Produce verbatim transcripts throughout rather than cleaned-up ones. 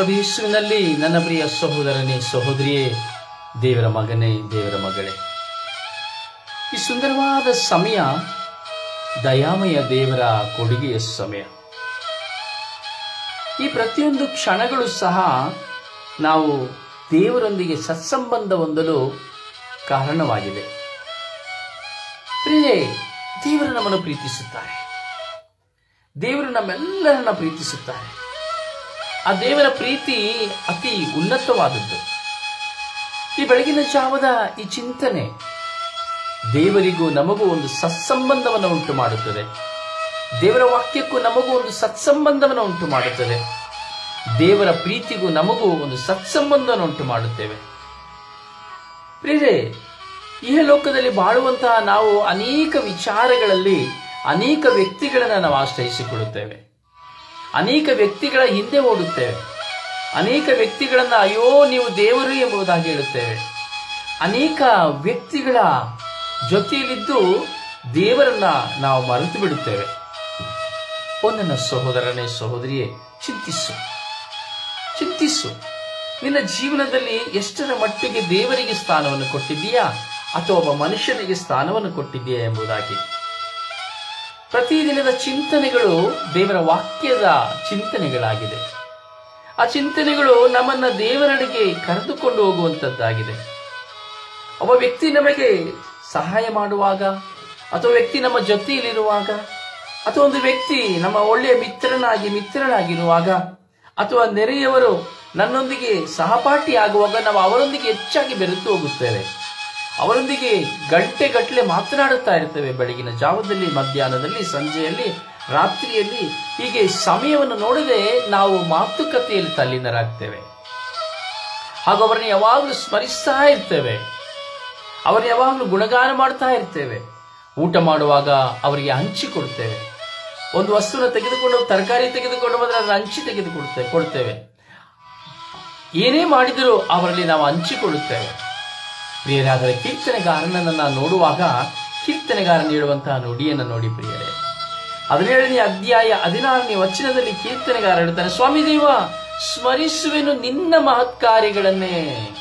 ಪ್ರಭು ಯೇಸುವಿನಲ್ಲಿ ನನ್ನ ಪ್ರಿಯ ಸಹೋದರನೇ, ಸಹೋದರಿಯೇ, ದೇವರ ಮಗನೇ, ದೇವರ ಮಗಳೇ, ಈ ಸುಂದರವಾದ ಸಮಯ ದಯಾಮಯ ದೇವರ ಕೊಡುಗೆಯ ಸಮಯ. ಈ ಪ್ರತಿಯೊಂದು ಕ್ಷಣಗಳು ಸಹ ನಾವು ದೇವರೊಂದಿಗೆ ಸತ್ಸಂಬಂಧ ಹೊಂದಲು ಕಾರಣವಾಗಿದೆ. ಪ್ರಿಯರೇ, ದೇವರು ನಮ್ಮನ್ನು ಪ್ರೀತಿಸುತ್ತಾರೆ. ದೇವರು ನಮ್ಮೆಲ್ಲರನ್ನ ಪ್ರೀತಿಸುತ್ತಾರೆ. ಆ ದೇವರ ಪ್ರೀತಿ ಅತಿ ಉನ್ನತವಾದದ್ದು. ಈ ಬೆಳಗಿನ ಜಾವದ ಈ ಚಿಂತನೆ ದೇವರಿಗೂ ನಮಗೂ ಒಂದು ಸತ್ಸಂಬಂಧವನ್ನು ಉಂಟು ಮಾಡುತ್ತದೆ. ದೇವರ ವಾಕ್ಯಕ್ಕೂ ನಮಗೂ ಒಂದು ಸತ್ಸಂಬಂಧವನ್ನು ಉಂಟು ಮಾಡುತ್ತದೆ. ದೇವರ ಪ್ರೀತಿಗೂ ನಮಗೂ ಒಂದು ಸತ್ಸಂಬಂಧವನ್ನು ಉಂಟು ಮಾಡುತ್ತೇವೆ. ಪ್ರಿಯರೇ, ಈ ಲೋಕದಲ್ಲಿ ಬಾಳುವಂತಹ ನಾವು ಅನೇಕ ವಿಚಾರಗಳಲ್ಲಿ ಅನೇಕ ವ್ಯಕ್ತಿಗಳನ್ನು ನಾವು ಆಶ್ರಯಿಸಿಕೊಳ್ಳುತ್ತೇವೆ. ಅನೇಕ ವ್ಯಕ್ತಿಗಳ ಹಿಂದೆ ಓಡುತ್ತೇವೆ. ಅನೇಕ ವ್ಯಕ್ತಿಗಳನ್ನ ಅಯ್ಯೋ ನೀವು ದೇವರು ಎಂಬುದಾಗಿ ಹೇಳುತ್ತೇವೆ. ಅನೇಕ ವ್ಯಕ್ತಿಗಳ ಜೊತೆಯಲ್ಲಿದ್ದು ದೇವರನ್ನ ನಾವು ಮರೆತು ಬಿಡುತ್ತೇವೆ. ಓ ನನ್ನ ಸಹೋದರನೇ, ಸಹೋದರಿಯೇ, ಚಿಂತಿಸು ಚಿಂತಿಸು ನಿನ್ನ ಜೀವನದಲ್ಲಿ ಎಷ್ಟರ ಮಟ್ಟಿಗೆ ದೇವರಿಗೆ ಸ್ಥಾನವನ್ನು ಕೊಟ್ಟಿದ್ದೀಯಾ ಅಥವಾ ಒಬ್ಬ ಮನುಷ್ಯನಿಗೆ ಸ್ಥಾನವನ್ನು ಕೊಟ್ಟಿದ್ದೀಯಾ ಎಂಬುದಾಗಿ. ಪ್ರತಿದಿನದ ಚಿಂತನೆಗಳು ದೇವರ ವಾಕ್ಯದ ಚಿಂತನೆಗಳಾಗಿದೆ. ಆ ಚಿಂತನೆಗಳು ನಮ್ಮನ್ನ ದೇವರಡೆಗೆ ಕರೆದುಕೊಂಡು ಹೋಗುವಂತದ್ದಾಗಿದೆ. ಒಬ್ಬ ವ್ಯಕ್ತಿ ನಮಗೆ ಸಹಾಯ ಮಾಡುವಾಗ, ಅಥವಾ ವ್ಯಕ್ತಿ ನಮ್ಮ ಜೊತೆಯಲ್ಲಿರುವಾಗ, ಅಥವಾ ಒಂದು ವ್ಯಕ್ತಿ ನಮ್ಮ ಒಳ್ಳೆಯ ಮಿತ್ರನಾಗಿ ಮಿತ್ರನಾಗಿರುವಾಗ, ಅಥವಾ ನೆರೆಯವರು ನನ್ನೊಂದಿಗೆ ಸಹಪಾಠಿ ಆಗುವಾಗ ನಾವು ಅವರೊಂದಿಗೆ ಹೆಚ್ಚಾಗಿ ಬೆರೆತು ಹೋಗುತ್ತೇವೆ. ಅವರೊಂದಿಗೆ ಗಂಟೆ ಗಟ್ಟಲೆ ಮಾತನಾಡುತ್ತಾ ಇರ್ತೇವೆ. ಬೆಳಗಿನ ಜಾವದಲ್ಲಿ, ಮಧ್ಯಾಹ್ನದಲ್ಲಿ, ಸಂಜೆಯಲ್ಲಿ, ರಾತ್ರಿಯಲ್ಲಿ, ಹೀಗೆ ಸಮಯವನ್ನು ನೋಡದೆ ನಾವು ಮಾತುಕತೆಯಲ್ಲಿ ತಲ್ಲೀನರಾಗ್ತೇವೆ. ಹಾಗೂ ಅವರನ್ನು ಯಾವಾಗಲೂ ಸ್ಮರಿಸ್ತಾ ಇರ್ತೇವೆ. ಅವರನ್ನು ಯಾವಾಗಲೂ ಗುಣಗಾನ ಮಾಡ್ತಾ ಇರ್ತೇವೆ. ಊಟ ಮಾಡುವಾಗ ಅವರಿಗೆ ಹಂಚಿಕೊಡ್ತೇವೆ. ಒಂದು ವಸ್ತುನ ತೆಗೆದುಕೊಂಡು, ತರಕಾರಿ ತೆಗೆದುಕೊಂಡು ಬಂದರೆ ಅದನ್ನು ಹಂಚಿ ತೆಗೆದುಕೊಡ್ತೇವೆ ಕೊಡ್ತೇವೆ ಏನೇ ಮಾಡಿದರೂ ಅವರಲ್ಲಿ ನಾವು ಹಂಚಿಕೊಳ್ಳುತ್ತೇವೆ. ಪ್ರಿಯರಾದರೆ, ಕೀರ್ತನೆಗಾರನನ್ನ ನೋಡುವಾಗ ಕೀರ್ತನೆಗಾರನ ಹೇಳುವಂತಹ ನುಡಿಯನ್ನು ನೋಡಿ ಪ್ರಿಯರೇ. ಹದಿನೇಳನೇ ಅಧ್ಯಾಯ ಹದಿನಾರನೇ ವಚನದಲ್ಲಿ ಕೀರ್ತನೆಗಾರ ಹೇಳ್ತಾನೆ, ಸ್ವಾಮಿ ದೇವ, ಸ್ಮರಿಸುವೆನು ನಿನ್ನ ಮಹತ್ಕಾರ್ಯಗಳನ್ನೇ.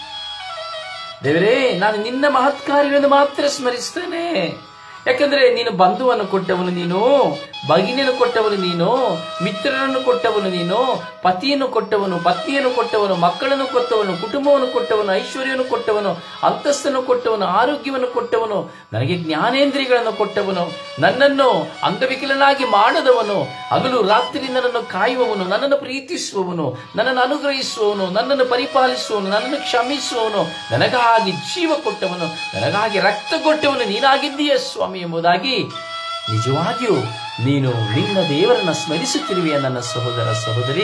ದೇವರೇ, ನಾನು ನಿನ್ನ ಮಹತ್ಕಾರ್ಯಗಳನ್ನು ಮಾತ್ರ ಸ್ಮರಿಸ್ತೇನೆ. ಯಾಕಂದ್ರೆ ನೀನು ಬಂಧುವನ್ನು ಕೊಟ್ಟವನು ನೀನು, ಭಗಿನಿಯನ್ನು ಕೊಟ್ಟವನು ನೀನು, ಮಿತ್ರರನ್ನು ಕೊಟ್ಟವನು ನೀನು, ಪತಿಯನ್ನು ಕೊಟ್ಟವನು, ಪತ್ನಿಯನ್ನು ಕೊಟ್ಟವನು, ಮಕ್ಕಳನ್ನು ಕೊಟ್ಟವನು, ಕುಟುಂಬವನ್ನು ಕೊಟ್ಟವನು, ಐಶ್ವರ್ಯವನ್ನು ಕೊಟ್ಟವನು, ಅಂತಸ್ತನ್ನು ಕೊಟ್ಟವನು, ಆರೋಗ್ಯವನ್ನು ಕೊಟ್ಟವನು, ನನಗೆ ಜ್ಞಾನೇಂದ್ರಿಯಗಳನ್ನು ಕೊಟ್ಟವನು, ನನ್ನನ್ನು ಅಂಗವಿಕಲನಾಗಿ ಮಾಡದವನು, ಹಗಲು ರಾತ್ರಿ ನನ್ನನ್ನು ಕಾಯುವವನು, ನನ್ನನ್ನು ಪ್ರೀತಿಸುವವನು, ನನ್ನನ್ನು ಅನುಗ್ರಹಿಸುವವನು, ನನ್ನನ್ನು ಪರಿಪಾಲಿಸುವವನು, ನನ್ನನ್ನು ಕ್ಷಮಿಸುವವನು, ನನಗಾಗಿ ಜೀವ ಕೊಟ್ಟವನು, ನನಗಾಗಿ ರಕ್ತ ಕೊಟ್ಟವನು ನೀನಾಗಿದ್ದೀಯ ಸ್ವಾಮಿ ಎಂಬುದಾಗಿ ನಿಜವಾಗಿಯೂ ನೀನು ನಿನ್ನ ದೇವರನ್ನ ಸ್ಮರಿಸುತ್ತಿರುವೆಯ ನನ್ನ ಸಹೋದರ, ಸಹೋದರಿ.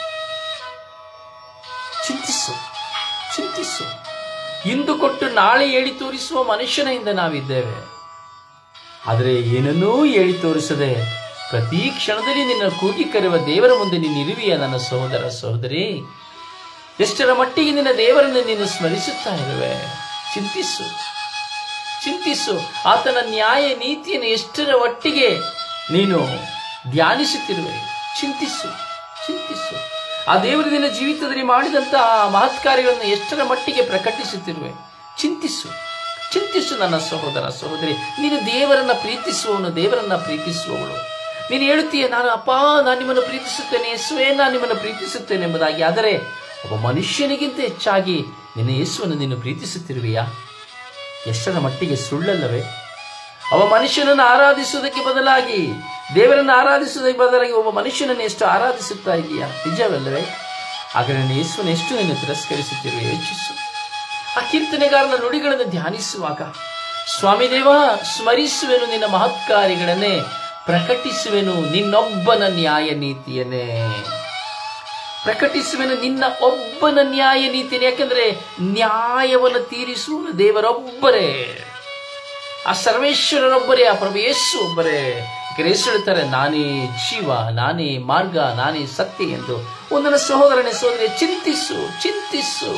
ಚಿಂತಿಸು ಚಿಂತಿಸು ಇಂದು ಕೊಟ್ಟು ನಾಳೆ ಹೇಳಿ ತೋರಿಸುವ ಮನುಷ್ಯನಿಂದ ನಾವಿದ್ದೇವೆ. ಆದರೆ ಏನನ್ನೂ ಹೇಳಿ ತೋರಿಸದೆ ಪ್ರತಿ ಕ್ಷಣದಲ್ಲಿ ನಿನ್ನ ಕೂಗಿ ಕರೆಯುವ ದೇವರ ಮುಂದೆ ನೀನು ಇರುವೆಯ ನನ್ನ ಸಹೋದರ, ಸಹೋದರಿ. ಎಷ್ಟರ ಮಟ್ಟಿಗೆ ನಿನ್ನ ದೇವರನ್ನು ನೀನು ಸ್ಮರಿಸುತ್ತಾ ಇರುವೆ. ಚಿಂತಿಸು ಚಿಂತಿಸು ಆತನ ನ್ಯಾಯ ನೀತಿಯನ್ನು ಎಷ್ಟರ ಒಟ್ಟಿಗೆ ನೀನು ಧ್ಯಾನಿಸುತ್ತಿರುವೆ. ಚಿಂತಿಸು ಚಿಂತಿಸು ಆ ದೇವರು ನಿನ್ನ ಜೀವಿತದಲ್ಲಿ ಮಾಡಿದಂತಹ ಮಹತ್ಕಾರ್ಯಗಳನ್ನು ಎಷ್ಟರ ಮಟ್ಟಿಗೆ ಪ್ರಕಟಿಸುತ್ತಿರುವೆ. ಚಿಂತಿಸು ಚಿಂತಿಸು ನನ್ನ ಸಹೋದರ, ಸಹೋದರಿ. ನೀನು ದೇವರನ್ನ ಪ್ರೀತಿಸುವವನು, ದೇವರನ್ನ ಪ್ರೀತಿಸುವವಳು. ನೀನು ಹೇಳುತ್ತೀಯ, ನಾನು ಅಪ್ಪ ನಾನು ನಿಮ್ಮನ್ನು ಪ್ರೀತಿಸುತ್ತೇನೆ, ಯೇಸುವೇ ನಾನು ನಿಮ್ಮನ್ನು ಪ್ರೀತಿಸುತ್ತೇನೆ ಎಂಬುದಾಗಿ. ಆದರೆ ಒಬ್ಬ ಮನುಷ್ಯನಿಗಿಂತ ಹೆಚ್ಚಾಗಿ ನಿನ್ನ ಯೇಸುವನ್ನು ನೀನು ಪ್ರೀತಿಸುತ್ತಿರುವೆಯಾ? ಎಷ್ಟರ ಮಟ್ಟಿಗೆ ಸುಳ್ಳಲ್ಲವೇ? ಅವ ಮನುಷ್ಯನನ್ನು ಆರಾಧಿಸುವುದಕ್ಕೆ ಬದಲಾಗಿ, ದೇವರನ್ನು ಆರಾಧಿಸುವುದಕ್ಕೆ ಬದಲಾಗಿ ಒಬ್ಬ ಮನುಷ್ಯನನ್ನು ಎಷ್ಟು ಆರಾಧಿಸುತ್ತಾ ಇದೆಯಾ? ನಿಜವಲ್ಲವೇ? ಆಗ ನನ್ನ ಯೇಸುವನ್ನು ಎಷ್ಟು ನೀನು ತಿರಸ್ಕರಿಸುತ್ತಿರುವೆ ಯೋಚಿಸು. ಆ ಕೀರ್ತನೆಗಾರನ ನುಡಿಗಳನ್ನು ಧ್ಯಾನಿಸುವಾಗ, ಸ್ವಾಮಿ ದೇವ, ಸ್ಮರಿಸುವೆನು ನಿನ್ನ ಮಹತ್ಕಾರ್ಯಗಳನ್ನೇ, ಪ್ರಕಟಿಸುವೆನು ನಿನ್ನೊಬ್ಬನ ನ್ಯಾಯ ನೀತಿಯನ್ನೇ. ಪ್ರಕಟಿಸುವೆನು ನಿನ್ನ ಒಬ್ಬನ ನ್ಯಾಯ ನೀತಿಯನ್ನೇ. ಯಾಕಂದ್ರೆ ನ್ಯಾಯವನ್ನು ತೀರಿಸುವನು ದೇವರೊಬ್ಬರೇ, ಆ ಸರ್ವೇಶ್ವರರೊಬ್ಬರೇ, ಆ ಪ್ರಭು ಯೇಸು ಒಬ್ಬರೇ. ಯೇಸು ಹೇಳ್ತಾರೆ, ನಾನೇ ಜೀವ, ನಾನೇ ಮಾರ್ಗ, ನಾನೇ ಸತ್ಯ ಎಂದು. ಒಂದನ ಸಹೋದರನೇ, ಸಹೋದರಿ, ಚಿಂತಿಸು ಚಿಂತಿಸು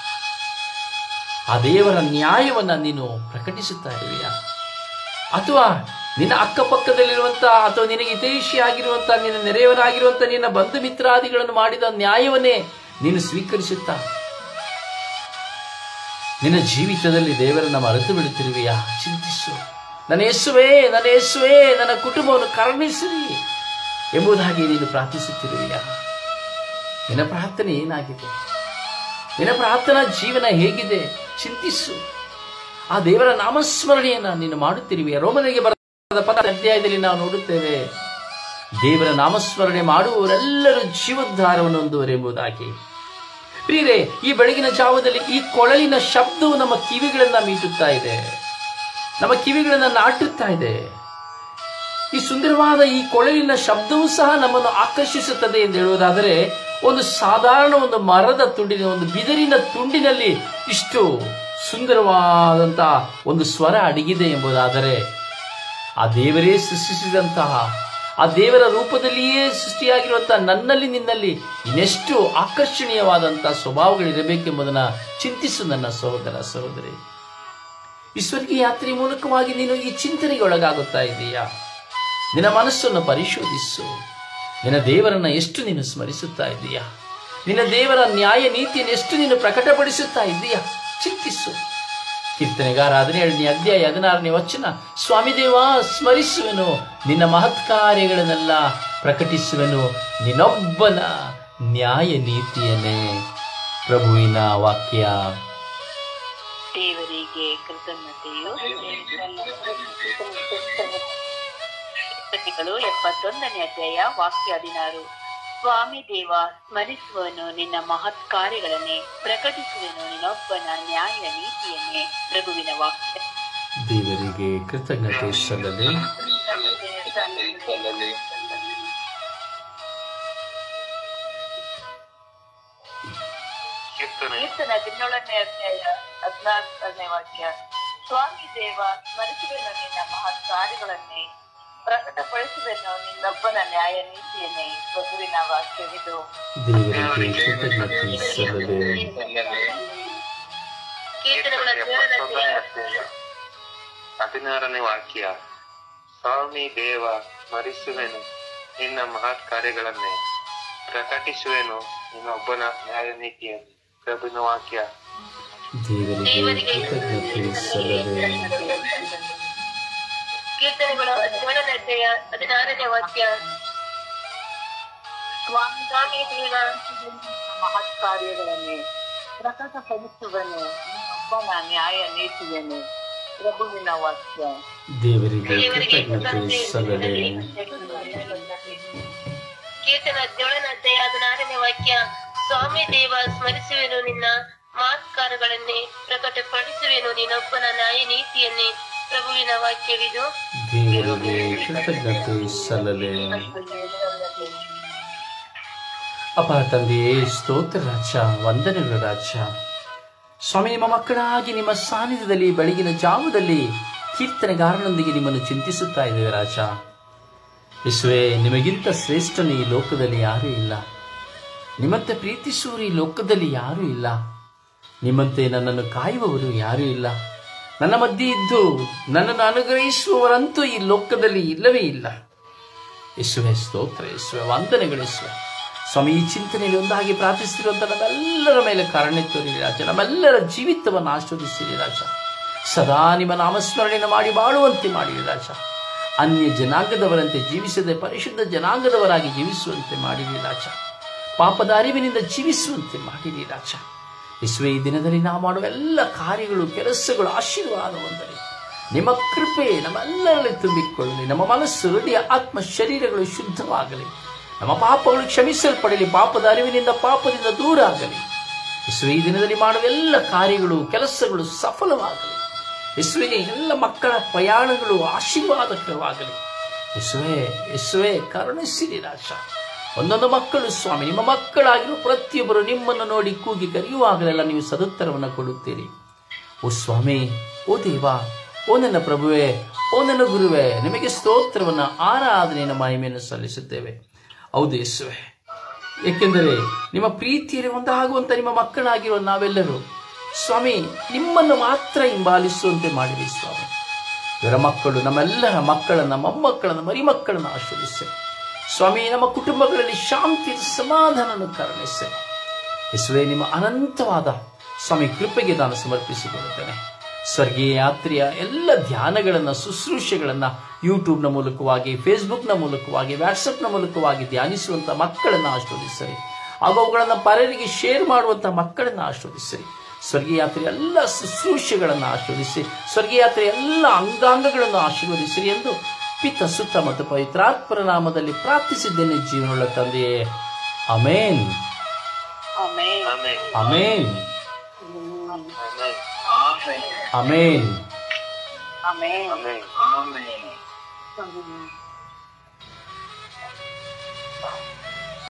ಆ ದೇವರ ನ್ಯಾಯವನ್ನ ನೀನು ಪ್ರಕಟಿಸುತ್ತಾ ಇರುವೆಯಾ? ಅಥವಾ ನಿನ್ನ ಅಕ್ಕಪಕ್ಕದಲ್ಲಿರುವಂತಹ ಅಥವಾ ನಿನಗೆ ಹಿತೈಷಿ ಆಗಿರುವಂತಹ, ನಿನ್ನ ನೆರೆಯವನಾಗಿರುವಂತಹ ನಿನ್ನ ಬಂಧು ಮಿತ್ರಾದಿಗಳನ್ನು ಮಾಡಿದ ನ್ಯಾಯವನ್ನೇ ನೀನು ಸ್ವೀಕರಿಸುತ್ತಾ ನಿನ್ನ ಜೀವಿತದಲ್ಲಿ ದೇವರನ್ನ ಮರೆತು ಬಿಡುತ್ತಿರುವೆಯಾ? ಚಿಂತಿಸು. ನನ್ನ ಯೇಸುವೇ, ನನ್ನ ಯೇಸುವೇ, ನನ್ನ ಕುಟುಂಬವನ್ನು ಕರುಣಿಸಿರಿ ಎಂಬುದಾಗಿ ನೀನು ಪ್ರಾರ್ಥಿಸುತ್ತಿರುವೆಯಾ? ನಿನ್ನ ಪ್ರಾರ್ಥನೆ ಏನಾಗಿದೆ? ನಿನ್ನ ಪ್ರಾರ್ಥನಾ ಜೀವನ ಹೇಗಿದೆ? ಚಿಂತಿಸು. ಆ ದೇವರ ನಾಮಸ್ಮರಣೆಯನ್ನ ನೀನು ಮಾಡುತ್ತಿರುವೆಯಾ? ರೋಮನಿಗೆ ಬರೆದ ಪದ ಅಧ್ಯಾಯದಲ್ಲಿ ನಾವು ನೋಡುತ್ತೇವೆ, ದೇವರ ನಾಮಸ್ಮರಣೆ ಮಾಡುವವರೆಲ್ಲರೂ ಜೀವೋದ್ಧಾರವನ್ನು ಹೊಂದುವರೆಂಬುದಾಗಿ. ಪ್ರಿಯರೇ, ಈ ಬೆಳಗಿನ ಜಾವದಲ್ಲಿ ಈ ಕೊಳಲಿನ ಶಬ್ದವು ನಮ್ಮ ಕಿವಿಗಳನ್ನ ಮೀಟುತ್ತಾ ಇದೆ, ನಮ್ಮ ಕಿವಿಗಳನ್ನ ನಾಟುತ್ತಾ ಇದೆ. ಈ ಸುಂದರವಾದ ಈ ಕೊಳಲಿನ ಶಬ್ದವೂ ಸಹ ನಮ್ಮನ್ನು ಆಕರ್ಷಿಸುತ್ತದೆ ಎಂದು ಹೇಳುವುದಾದರೆ, ಒಂದು ಸಾಧಾರಣ ಒಂದು ಮರದ ತುಂಡಿನ, ಒಂದು ಬಿದಿರಿನ ತುಂಡಿನಲ್ಲಿ ಇಷ್ಟು ಸುಂದರವಾದಂತಹ ಒಂದು ಸ್ವರ ಅಡಗಿದೆ ಎಂಬುದಾದರೆ, ಆ ದೇವರೇ ಸೃಷ್ಟಿಸಿದಂತಹ, ಆ ದೇವರ ರೂಪದಲ್ಲಿಯೇ ಸೃಷ್ಟಿಯಾಗಿರುವಂತಹ ನನ್ನಲ್ಲಿ ನಿನ್ನಲ್ಲಿ ಇನ್ನೆಷ್ಟು ಆಕರ್ಷಣೀಯವಾದಂತಹ ಸ್ವಭಾವಗಳಿರಬೇಕೆಂಬುದನ್ನು ಚಿಂತಿಸು ನನ್ನ ಸಹೋದರ ಸಹೋದರಿ. ಈಶ್ವರಿಗೆ ಯಾತ್ರೆ ಮೂಲಕವಾಗಿ ನೀನು ಈ ಚಿಂತನೆಗೆ ಒಳಗಾಗುತ್ತಾ ಇದೆಯಾ? ನಿನ್ನ ಮನಸ್ಸನ್ನು ಪರಿಶೋಧಿಸು. ನಿನ್ನ ದೇವರನ್ನ ಎಷ್ಟು ನೀನು ಸ್ಮರಿಸುತ್ತಾ ಇದೆಯಾ? ನಿನ್ನ ದೇವರ ನ್ಯಾಯ ನೀತಿಯನ್ನು ಎಷ್ಟು ನೀನು ಪ್ರಕಟಪಡಿಸುತ್ತಾ ಇದೆಯಾ? ಚಿಂತಿಸು. ಕೀರ್ತನೆಗಾರ ಹದಿನೇಳನೇ ಅಧ್ಯಾಯ ಹದಿನಾರನೇ ವಚನ, ಸ್ವಾಮಿ ದೇವ ಸ್ಮರಿಸುವೆನು, ನಿನ್ನ ಮಹತ್ ಕಾರ್ಯಗಳನ್ನೆಲ್ಲ ಪ್ರಕಟಿಸುವೆನು, ನಿನ್ನೊಬ್ಬನ ನ್ಯಾಯ ನೀತಿಯನ್ನೇ. ಪ್ರಭುವಿನ ವಾಕ್ಯ. ದೇವರಿಗೆ ಕೃತಜ್ಞತೆಯು. ಎಪ್ಪತ್ತೊಂದನೇ ಅಧ್ಯಾಯ ವಾಕ್ಯ ಹದಿನಾರು. ಸ್ವಾಮಿ ದೇವ ಸ್ಮರಿಸುವನು, ನಿನ್ನ ಮಹತ್ ಕಾರ್ಯಗಳನ್ನೇ ಪ್ರಕಟಿಸುವೆನು, ನಿನ್ನೊಬ್ಬನ ನ್ಯಾಯ ನೀತಿಯನ್ನೇ. ಪ್ರಭುವಿನ ವಾಕ್ಯ. ದೇವರಿಗೆ ಕೃತಜ್ಞತೆ ಸಲ್ಲಲಿ. ಕೀರ್ತನ ಹದಿನೇಳನೇ ಅಧ್ಯಾಯ ಹದಿನಾಲ್ಕನೇ ವಾಕ್ಯ. ಸ್ವಾಮಿ ದೇವ ಸ್ಮರಿಸುವೆನು, ನಿನ್ನ ಮಹತ್ ಕಾರ್ಯಗಳನ್ನೇ ಪ್ರಕಟಪಡಿಸುವೆನು, ನಿನ್ನೊಬ್ಬನ ನ್ಯಾಯ ನೀತಿಯನ್ನೇ. ಪ್ರಭುವಿನ ವಾಕ್ಯವಿದು. ಹದಿನಾರನೇ ವಾಕ್ಯ. ಸ್ವಾಮಿ ದೇವ ಸ್ಮರಿಸುವೆನು, ನಿನ್ನ ಮಹತ್ ಕಾರ್ಯಗಳನ್ನೇ ಪ್ರಕಟಿಸುವೆನು, ನಿನ್ನೊಬ್ಬನ ನ್ಯಾಯ ನೀತಿಯನ್ನು. ಪ್ರಭುವಿನ ವಾಕ್ಯ. ದೇವರಿಗೆ ಕೃತಜ್ಞತೆ ಸಲ್ಲಲಿ. ಕೀರ್ತನೆಗಳು ಹದಿನೇಳನೇ ಅಧ್ಯಾಯ ಹದಿನಾರನೇ ವಾಕ್ಯ. ಸ್ವಾಮಿ ದೇವ ಮಹತ್ ಕಾರ್ಯಗಳನ್ನೇ ಪ್ರಕಟಪಡಿಸುವನು, ನಿನ್ನೊಬ್ಬನ ನ್ಯಾಯ ನೀತಿಯನ್ನು. ಪ್ರಭುವಿನ ವಾಕ್ಯ. ದೇವರಿಗೆ ಕೃತಜ್ಞತೆ ಸಲ್ಲಲಿ. ಕೀರ್ತನ ಹದಿನೇಳನೇ ಅಧ್ಯಾಯ ಹದಿನಾರನೇ ವಾಕ್ಯ. ಸ್ವಾಮಿ ದೇವ ಸ್ಮರಿಸುವೆನು, ನಿನ್ನ ಮಹತ್ಕಾರಗಳನ್ನೇ ಪ್ರಕಟಪಡಿಸುವೆನು, ನಿನ್ನೊಬ್ಬನ ನ್ಯಾಯ ನೀತಿಯನ್ನೇ. ಪ್ರಭುವಿನ ವಾಕ್ಯವಿದು. ದೇವರಿಗೆ ಕೃತಜ್ಞತೆ ಸಲ್ಲಲಿ. ಅಪ್ಪ ತಂದೆಯೇ, ಸ್ತೋತ್ರ ರಾಜ, ವಂದನೆಗಳು ರಾಜ. ಸ್ವಾಮಿ, ನಿಮ್ಮ ಮಕ್ಕಳಾಗಿ ನಿಮ್ಮ ಸಾನ್ನಿಧ್ಯದಲ್ಲಿ ಬೆಳಗಿನ ಜಾವದಲ್ಲಿ ಕೀರ್ತನೆಗಾರನೊಂದಿಗೆ ನಿಮ್ಮನ್ನು ಚಿಂತಿಸುತ್ತಾ ಇದ್ದೇವೆ ರಾಜ. ಯೇಸುವೇ, ನಿಮಗಿಂತ ಶ್ರೇಷ್ಠನು ಈ ಲೋಕದಲ್ಲಿ ಯಾರೂ ಇಲ್ಲ. ನಿಮ್ಮಂತೆ ಪ್ರೀತಿಸುವರು ಈ ಲೋಕದಲ್ಲಿ ಯಾರೂ ಇಲ್ಲ. ನಿಮ್ಮಂತೆ ನನ್ನನ್ನು ಕಾಯುವವರು ಯಾರೂ ಇಲ್ಲ. ನನ್ನ ಮಧ್ಯೆ ಇದ್ದು ನನ್ನನ್ನು ಅನುಗ್ರಹಿಸುವವರಂತೂ ಈ ಲೋಕದಲ್ಲಿ ಇಲ್ಲವೇ ಇಲ್ಲ. ಯೇಸುವೇ, ಸ್ತೋತ್ರ. ಯೇಸುವೆ, ವಂದನೆಗಳು ಯೇಸುವೆ. ಸ್ವಾಮಿ, ಈ ಚಿಂತನೆಯಲ್ಲಿ ಒಂದಾಗಿ ಪ್ರಾರ್ಥಿಸುತ್ತಿರುವಂಥ ನಮ್ಮೆಲ್ಲರ ಮೇಲೆ ಕಾರಣ ತೋರಿರಿ ರಾಜ. ನಮ್ಮೆಲ್ಲರ ಜೀವಿತವನ್ನು ಆಶೀರ್ವದಿಸಿರಿ ರಾಜ. ಸದಾ ನಿಮ್ಮ ನಾಮಸ್ಮರಣೆಯನ್ನು ಮಾಡಿ ಬಾಳುವಂತೆ ಮಾಡಿರಿ ರಾಜ. ಅನ್ಯ ಜನಾಂಗದವರಂತೆ ಜೀವಿಸದೆ ಪರಿಶುದ್ಧ ಜನಾಂಗದವರಾಗಿ ಜೀವಿಸುವಂತೆ ಮಾಡಿರಿ ರಾಜ. ಪಾಪದ ಅರಿವಿನಿಂದ ಜೀವಿಸುವಂತೆ ಮಾಡಿರಿ ರಾಜ. ಯೇಸುವೆ, ಈ ದಿನದಲ್ಲಿ ನಾವು ಮಾಡುವ ಎಲ್ಲ ಕಾರ್ಯಗಳು, ಕೆಲಸಗಳು ಆಶೀರ್ವಾದ ಹೊಂದಲಿ. ನಿಮ್ಮ ಕೃಪೆ ನಮ್ಮೆಲ್ಲರಲ್ಲಿ ತುಂಬಿಕೊಳ್ಳಲಿ. ನಮ್ಮ ಮನಸ್ಸು, ಹೃದಯ, ಆತ್ಮ, ಶರೀರಗಳು ಶುದ್ಧವಾಗಲಿ. ನಮ್ಮ ಪಾಪಗಳು ಕ್ಷಮಿಸಲ್ಪಡಲಿ. ಪಾಪದ ಅರಿವಿನಿಂದ ಪಾಪದಿಂದ ದೂರ ಆಗಲಿ. ಯೇಸುವೆ, ಈ ದಿನದಲ್ಲಿ ಮಾಡುವ ಎಲ್ಲ ಕಾರ್ಯಗಳು, ಕೆಲಸಗಳು ಸಫಲವಾಗಲಿ. ಯೇಸುವೆ, ಎಲ್ಲ ಮಕ್ಕಳ ಪ್ರಯಾಣಗಳು ಆಶೀರ್ವಾದಕರವಾಗಲಿ. ಯೇಸುವೆ, ಯೇಸುವೆ, ಕರುಣಿಸಿರಿ ರಾಜ. ಒಂದೊಂದು ಮಕ್ಕಳು ಸ್ವಾಮಿ, ನಿಮ್ಮ ಮಕ್ಕಳಾಗಿರುವ ಪ್ರತಿಯೊಬ್ಬರು ನಿಮ್ಮನ್ನು ನೋಡಿ ಕೂಗಿ ಕರೆಯುವಾಗಲೆಲ್ಲ ನೀವು ಸದುತ್ತರವನ್ನು ಕೊಡುತ್ತೀರಿ. ಓ ಸ್ವಾಮಿ, ಓ ದೇವ, ಓ ನನ್ನ ಪ್ರಭುವೇ, ಓ ನನ್ನ ಗುರುವೇ, ನಿಮಗೆ ಸ್ತೋತ್ರವನ್ನು, ಆರಾಧನೆಯನ್ನು, ಮಹಿಮೆಯನ್ನು ಸಲ್ಲಿಸುತ್ತೇವೆ. ಹೌದು ಯೇಸುವೆ, ಏಕೆಂದರೆ ನಿಮ್ಮ ಪ್ರೀತಿಯಲ್ಲಿ ಒಂದಾಗುವಂತ ನಿಮ್ಮ ಮಕ್ಕಳಾಗಿರುವ ನಾವೆಲ್ಲರೂ ಸ್ವಾಮಿ ನಿಮ್ಮನ್ನು ಮಾತ್ರ ಹಿಂಬಾಲಿಸುವಂತೆ ಮಾಡಿರಿ ಸ್ವಾಮಿ. ಇವರ ಮಕ್ಕಳು, ನಮ್ಮೆಲ್ಲರ ಮಕ್ಕಳನ್ನ, ಮೊಮ್ಮಕ್ಕಳನ್ನ, ಮರಿಮಕ್ಕಳನ್ನು ಆಶೀರ್ವದಿಸಿ ಸ್ವಾಮಿ. ನಮ್ಮ ಕುಟುಂಬಗಳಲ್ಲಿ ಶಾಂತಿ, ಸಮಾಧಾನವನ್ನು ಕರುಣಿಸಿ ಯೇಸುವೇ, ನಿಮ್ಮ ಅನಂತವಾದ ಸ್ವಾಮಿ ಕೃಪೆಗೆ ನಾನು ಸಮರ್ಪಿಸಿಕೊಳ್ಳುತ್ತೇನೆ. ಸ್ವರ್ಗೀಯ ಯಾತ್ರೆಯ ಎಲ್ಲ ಧ್ಯಾನಗಳನ್ನು, ಶುಶ್ರೂಷೆಗಳನ್ನು ಯೂಟ್ಯೂಬ್ನ ಮೂಲಕವಾಗಿ, ಫೇಸ್ಬುಕ್ನ ಮೂಲಕವಾಗಿ, ವಾಟ್ಸಪ್ನ ಮೂಲಕವಾಗಿ ಧ್ಯಾನಿಸುವಂಥ ಮಕ್ಕಳನ್ನು ಆಶೀರ್ವದಿಸಿರಿ. ಹಾಗೂ ಅವುಗಳನ್ನು ಪರರಿಗೆ ಶೇರ್ ಮಾಡುವಂಥ ಮಕ್ಕಳನ್ನು ಆಶೀರ್ವದಿಸಿರಿ. ಸ್ವರ್ಗೀಯ ಯಾತ್ರೆ ಎಲ್ಲ ಶುಶ್ರೂಷೆಗಳನ್ನು ಆಶೀರ್ವದಿಸಿ, ಸ್ವರ್ಗೀಯ ಯಾತ್ರೆ ಎಲ್ಲ ಅಂಗಾಂಗಗಳನ್ನು ಆಶೀರ್ವದಿಸಿರಿ ಎಂದು ಪಿತ, ಸುತ್ತ ಮತ್ತು ಪವಿತ್ರಾತ್ಮರ ನಾಮದಲ್ಲಿ ಪ್ರಾರ್ಥಿಸಿದ್ದೇನೆ ಜೀವನವುಳ್ಳ ತಂದೆಯೇ. Amen. Amen. Amen. Amen. Amen. Amen. Amen. Amen.